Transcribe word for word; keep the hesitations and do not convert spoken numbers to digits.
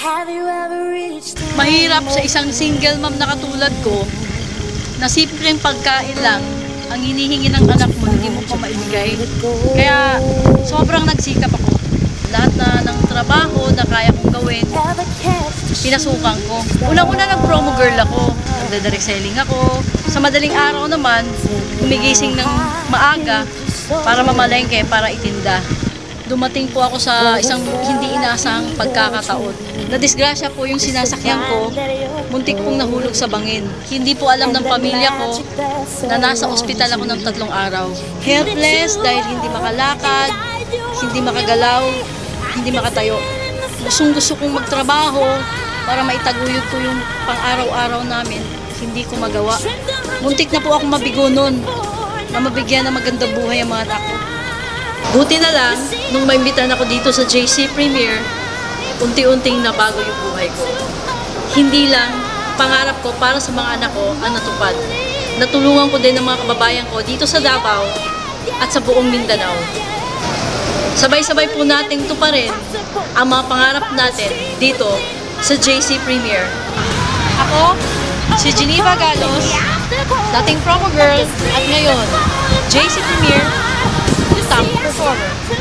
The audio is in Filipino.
Mahirap sa isang single mom na katulad ko na simpleng pagkain lang ang hinihingi ng anak mo, hindi mo pa maibigay. Kaya sobrang nagsikap ako. Lahat na ng trabaho na kaya kong gawin, pinasukan ko. Unang-una nag-promo girl ako, nagda-direct selling ako. Sa madaling araw naman, gumigising ng maaga para mamalengke, para itinda. Dumating po ako sa isang hindi inaasahang pagkakataon. Nadisgrasya po yung sinasakyan ko, muntik pong nahulog sa bangin. Hindi po alam ng pamilya ko na nasa ospital ako ng tatlong araw. Helpless dahil hindi makalakad, hindi makagalaw, hindi makatayo. Gustong gusto kong magtrabaho para maitaguyod ko yung pang-araw-araw namin. Hindi ko magawa. Muntik na po ako mabigo nun na mabigyan ng magandang buhay ang mga anak ko. Buti na lang, nung maimbitahan ako dito sa J C Premier, unti-unting nabago yung buhay ko. Hindi lang pangarap ko para sa mga anak ko ang natupad. Natulungan ko din ng mga kababayan ko dito sa Davao at sa buong Mindanao. Sabay-sabay po nating tuparin ang mga pangarap natin dito sa J C Premier. Ako, si Geneva Galos, dating promo girl at ngayon, J C Premier, top performer.